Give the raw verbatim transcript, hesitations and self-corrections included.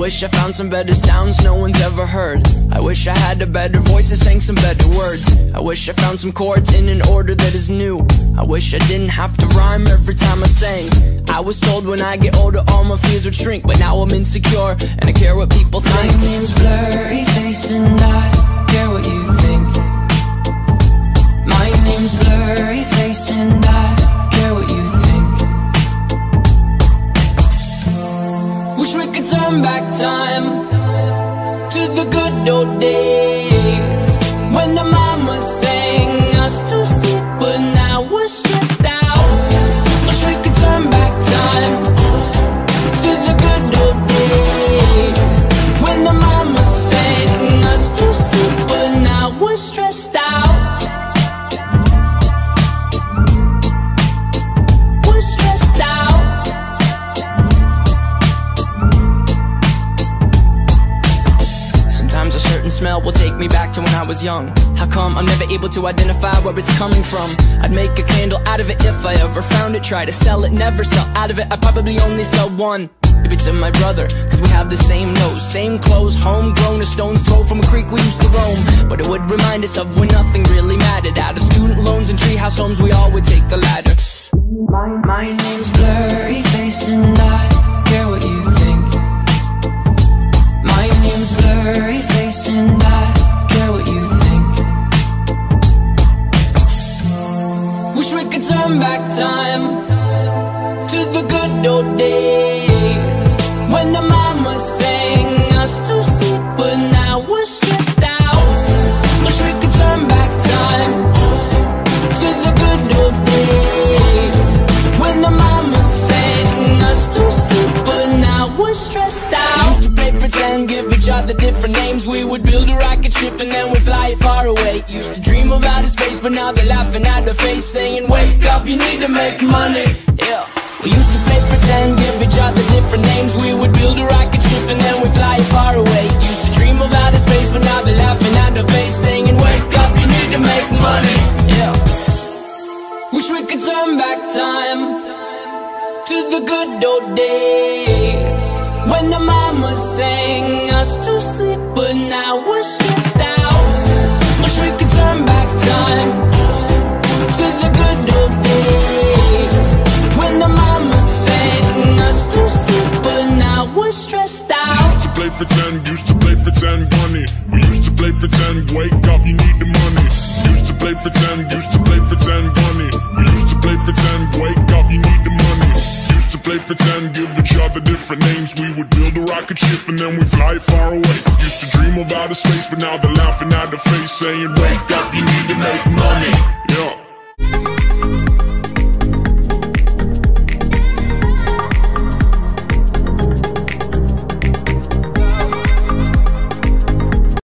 wish I found some better sounds no one's ever heard. I wish I had a better voice and sang some better words. I wish I found some chords in an order that is new. I wish I didn't have to rhyme every time I sang. I was told when I get older all my fears would shrink, but now I'm insecure and I care what people think. My name's Blurryface and I care what you think. My name's Blurryface and I care what you think. Wish we could turn back time to the good old days when the mama sang us to sleep, but now we're stressed out. Wish we could turn back time to the good old days when the mama sang us to sleep, but now we're stressed out. We're stressed out. Sometimes a certain smell will take me back to when I was young. How come I'm never able to identify where it's coming from? I'd make a candle out of it if I ever found it. Try to sell it, never sell out of it. I'd probably only sell one. Maybe to my brother, cause we have the same nose, same clothes, homegrown, a stone's throw from a creek we used to roam. But it would remind us of when nothing really mattered. Out of student loans and treehouse homes, we all would take the ladder. My, my name's Blurryface and I care what you think. My name's Blurryface and I care what you think. Wish we could turn back time to the good old days when the mama sang us to sleep, but now we're stressed out. Wish we could turn back time to the good old days when the mama sang us to sleep, but now we're stressed out. Used to play pretend, give each other different names. We would build a rocket ship and then we'd fly far away. Used to dream of outer space, but now they're laughing at the face, saying wake up, you need to make money. Yeah. We used to play pretend, give each other different names. We would build a rocket ship and then we'd fly far away. Used to dream of outer space, but now they're laughing at the face, saying wake up, you need to make money. Yeah. Wish we could turn back time to the good old days when the mama sang us to sleep, but now we're stressed out. Wish we could turn back time to the good old days when the mama sang us to sleep, but now we're stressed out. Used to play pretend, used to play pretend bunny. We used to play pretend, wake up, you need the money. Used to play pretend, used to play pretend bunny. We used to play pretend, wake up, you need the money. Used to play pretend, give each other different names. We would build a rocket ship and then we fly far away. Used to dream of outer space, but now they're laughing at the face, saying wake up, you need to make money. Yeah.